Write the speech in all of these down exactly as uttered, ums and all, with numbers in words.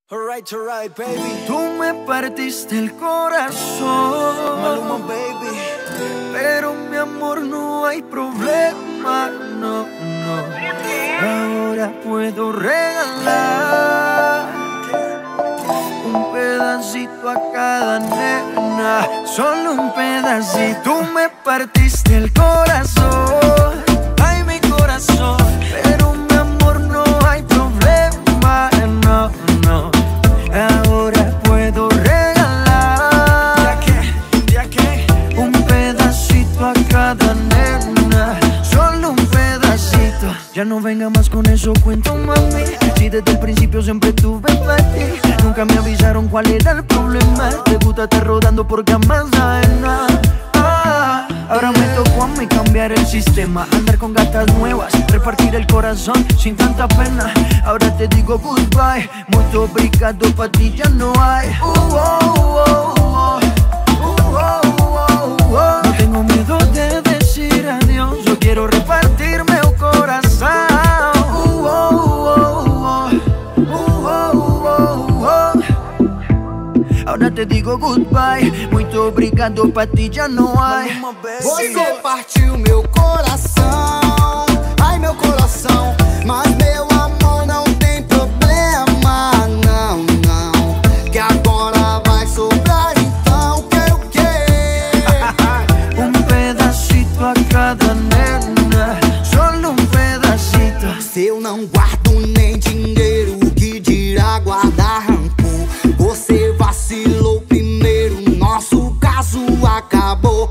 Alright, alright, baby. Tú me partiste el corazón, Maluma, baby. pero mi amor no hay problema, no, no. Ahora puedo regalar un pedacito a cada nena, solo un pedacito. Tú me partiste el corazón, ay mi corazón, pero mi amor no hay problema, no, no. Ahora puedo regalar ¿Ya qué? ¿Ya qué? un pedacito a cada nena, solo un pedacito. Ya no venga más con eso, cuento, mami. Si desde el principio siempre tuve para ti, nunca me avisaron cuál era el problema. Te gusta estar rodando por camas ajenas. Ah, ahora me tocó a mí cambiar el sistema, andar con gatas nuevas, repartir el corazón sin tanta pena. Ahora te digo goodbye, muito obrigado, pa' ti ya no hay. Uh, oh, oh, oh. Uh, oh, oh, oh. No tengo miedo de decir adiós, yo quiero repartirme el corazón. Uh, oh, oh, oh. Uh, oh, oh, oh. Ahora te digo goodbye, muito obrigado, pa' ti já não hay. Maluma, baby. Você partiu meu coração, ai meu coração, mas meu amor não tem problema, não, não. Que agora vai sobrar, então quero o quê? Um pedacito a cada nena, solo um pedacito. Se eu não guardo nem dinheiro, que dirá guardar rancor? Você vacilou primeiro, nosso caso acabou.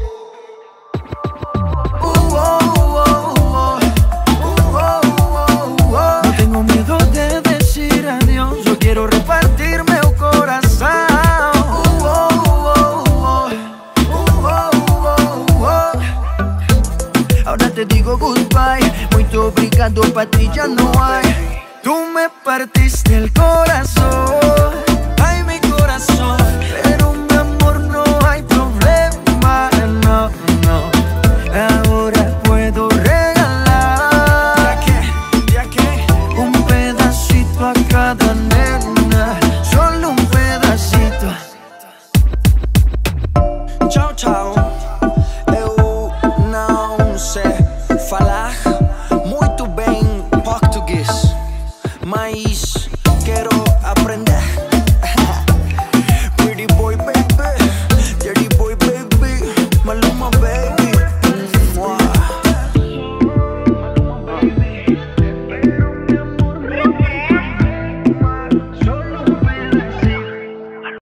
Uh, oh, oh, oh. Uh, oh, oh, oh. No tengo miedo de decir adiós, yo quiero repartirme el corazón. Uh, oh, oh, oh. Uh, oh, oh, oh. Ahora te digo goodbye, muito obrigado, pa' ti ya no hay. Tú me partiste el corazón, ay mi corazón, pero mi amor no hay problema, no, no. Ahora puedo regalar ¿Ya qué? ¿Ya qué? un pedacito a cada nena, solo un pedacito. Tchau, tchau. Eu não sei falar muito bem português, mas quero aprender. Pretty boy, baby. Dirty boy, baby. Maluma, baby. Mua. Solo